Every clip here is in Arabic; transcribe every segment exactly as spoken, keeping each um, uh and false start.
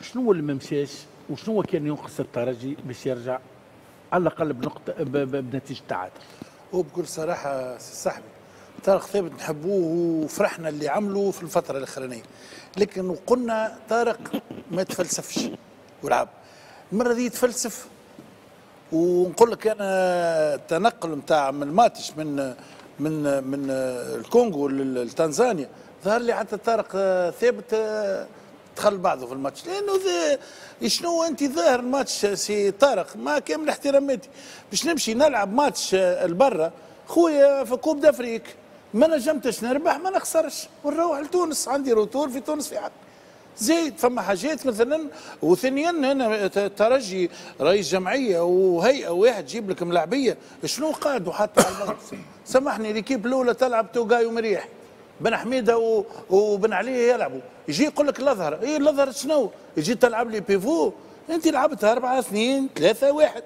شنو اللي ما مشاش وشنو كان ينقص الترجي باش يرجع على الاقل بنقطه بنتيجه تعادل؟ هو بكل صراحه صاحبي طارق ثابت نحبوه وفرحنا اللي عمله في الفتره الاخرانيه، لكن قلنا طارق ما تفلسفش ولعب. المره دي يتفلسف، ونقول لك انا التنقل نتاع من الماتش من من من الكونغو لتنزانيا ظهر لي حتى طارق ثابت دخل بعضه في الماتش، لانه شنو انت ظاهر الماتش سي طارق مع كامل احتراماتي باش نمشي نلعب ماتش البرا خويا في كوب دافريك ما نجمتش نربح ما نخسرش ونروح لتونس، عندي روتور في تونس في حق زيد. فما حاجات مثلا، وثانيا هنا ترجي رئيس جمعيه وهيئه واحد جيب لك ملاعبيه شنو قعدوا حتى على البنك. سامحني ليكيب الاولى تلعب توقاي ومريح بن حميده وبن علي يلعبوا، يجي يقول لك الاظهر اي الاظهر شنو؟ يجي تلعب لي بيفو انت لعبتها أربعة اثنين ثلاثة واحد،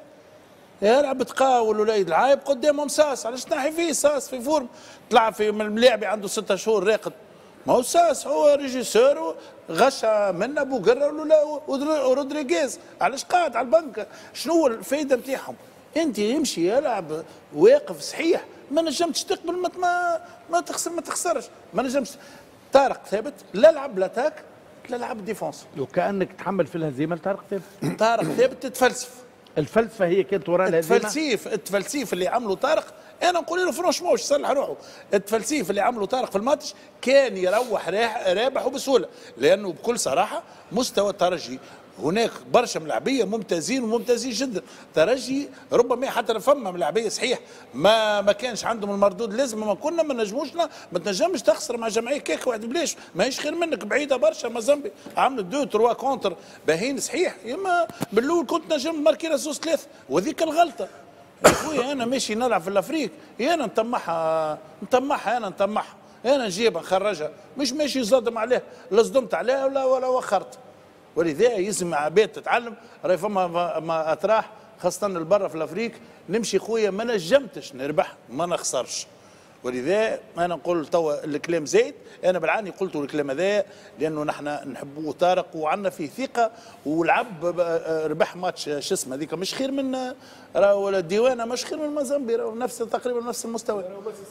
يلعب تقاول ولا يلعب قدامهم ساس، علاش تنحي فيه ساس في فورم؟ تلعب في ملاعبي عنده ستة شهور راقد، ما هو ساس هو ريجيسور غشا من ابو قره ولا ورودريغيز، علاش قاعد على البنك؟ شنو الفائده نتاعهم؟ انت يمشي يلعب واقف صحيح، ما نجمتش تقبل ما ما, ما تخسر ما تخسرش، ما نجمش. طارق ثابت لا لعب لاتاك لا لعب ديفونس، وكانك تحمل في الهزيمه لطارق ثابت. طارق ثابت تتفلسف، الفلسفه هي كانت وراء الهزيمه. التفلسيف التفلسيف اللي عمله طارق انا نقول له فرونشمون واش صلح روحه، التفلسيف اللي عمله طارق في الماتش كان يروح رابح وبسهوله، لانه بكل صراحه مستوى الترجي هناك برشا ملاعبيه ممتازين وممتازين جدا. ترجي ربما حتى فما ملاعبيه صحيح ما ما كانش عندهم المردود لازم، ما كنا ما نجموش ما تنجمش تخسر مع جمعيه كيك واحد بلاش، ماهيش خير منك بعيده برشا. مازامبي عملت دو تروا كونتر باهين صحيح، اما بالاول كنت نجم ماركي زوز ثلاث، وذيك الغلطه يا خويا انا ماشي نلعب في الافريق انا نطمعها نطمعها انا نطمعها انا نجيبها نخرجها، مش ماشي صدم عليه لا صدمت عليها ولا ولا وخرت. ولذا يلزم عباد تتعلم، راهي فما ما اطراح خاصه البرا في الافريق نمشي خويا ما نجمتش نربح ما نخسرش. ولذا انا نقول توا الكلام زايد، انا بالعاني قلت الكلام هذا لانه نحن نحبوه طارق وعندنا فيه ثقه، ولعب ربح ماتش شو اسمه هذيك مش خير من راهو الديوانه مش خير من مازامبي، راهو نفس تقريبا نفس المستوى.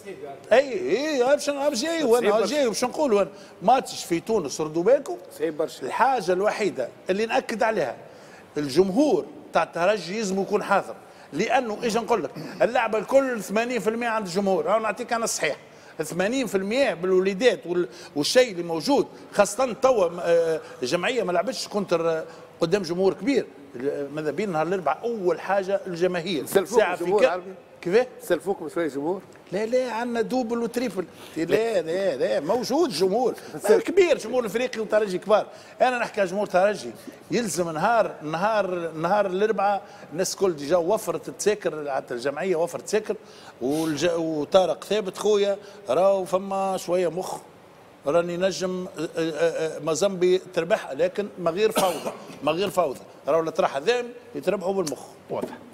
اي اي باش جاي وانا جاي باش نقولوا ماتش في تونس ردوا بالكم الحاجه الوحيده اللي ناكد عليها الجمهور تاع الترجي لازم يكون حاضر، لانه ايش نقول لك اللعبه الكل ثمانين بالمئة عند الجمهور، راهو نعطيك انا الصحيح ثمانين بالمئة بالوليدات والشيء اللي موجود، خاصه توا الجمعيه ما لعبتش كونتر قدام جمهور كبير. ماذا بينا نهار الاربعاء اول حاجه الجماهير ساعه في كيف كيفاه؟ سلفوكم شويه جمهور؟ لا لا عندنا دوبل وتريبل، لا لا لا موجود جمهور كبير، جمهور افريقي وترجي كبار. انا نحكي على جمهور ترجي يلزم نهار نهار نهار الاربعاء الناس الكل ديجا وفرت تساكر، حتى الجمعيه وفرت تساكر، وطارق ثابت خويا راهو فما شويه مخ، راني نجم مازامبي تربح لكن ما غير فوضى ما غير فوضى، راهو اللي طرح هذا يتربحوا بالمخ. واضح.